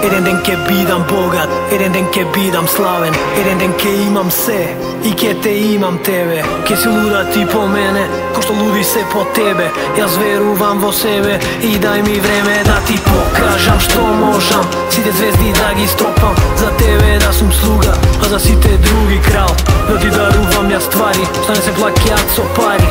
Един ден ке бидам богат, еден ден ке бидам славен, еден ден ке имам се и ке те имам тебе. Ке си луда ти по мене, ко што луди се по тебе. Јас верувам во себе и дај ми време да ти покажам што можам. Сите звезди да ги стопам, за тебе да сум слуга, а за сите други крал. Да ти дарувам јас ствари, што не се плаќаат со пари.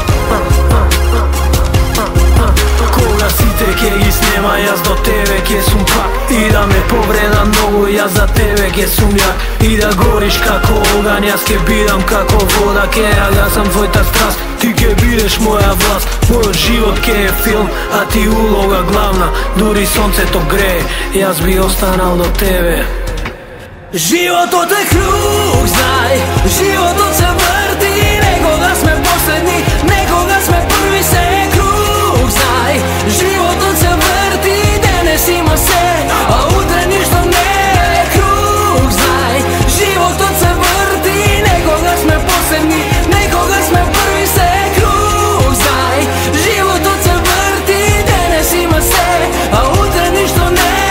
Кога сите ке ги снема, јас до тебе ке сум пак. И да ме повреда многу, јас за тебе ке сум јак. И да гориш како оган, јас ке бидам како вода. Ке ја гасам твојата страст, ти ке бидеш моја власт. Мојот живот ке е филм, а ти улога главна. Дури сонцето грее, јас би останал до тебе. Животот е круг, знај, животот се врти. Некога сме последни, некога сме први, се е круг, знај. Животот се врти, денес има се, а утре ништо не е круг, знај. Животот се врти, некога сме последни, некога сме први, се е круг, знај. Животот се врти, денес има се, а утре ништо не е.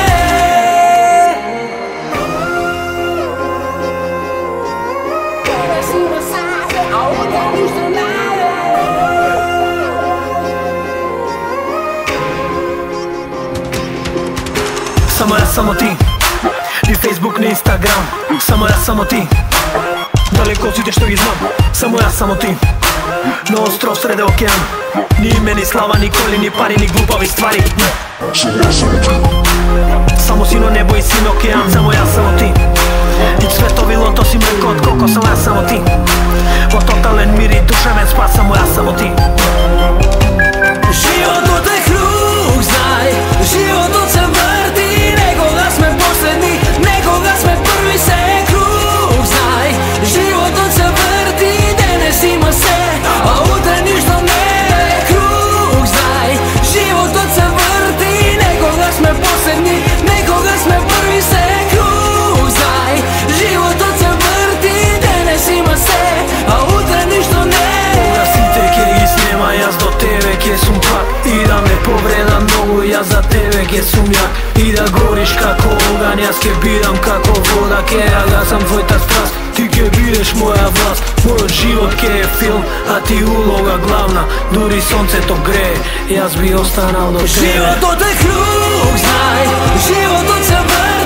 Само јас, само ти, ни Facebook, ни Instagram. Само јас, само ти, далеко од сите што ги знам. Само јас, само ти, на остров среде океан. Ни име, ни слава, ни коли, ни пари, ни глупави ствари. Само сино небо и син океан. Само јас, само ти, и цветови лотоси, млеко од коко. Само јас, само ти, во тотален мир и душевен спас. Само јас, само ти. Животот е круг, знај, животот се врти. Некога сме последни, некога сме први, се е круг, знај. Животот се врти, денес има се, а утре ништо не е круг, знај. Животот се врти, некога сме последни, некога сме први, се е круг, знај. Животот се врти, денес има се, а утре ништо не е. Кога сите ке ги снема, јас до тебе ке сум пак. И да ме повреда многу, јас за тебе ке сум јак. И да гориш како оган, јас ке бидам како вода. Ке ја гасам твојата страст, ти ке бидеш моја власт. Мојот живот ке е филм, а ти улога главна. Дури сонцето грее, јас би останал до тебе. Животот е круг, знај, животот се врти.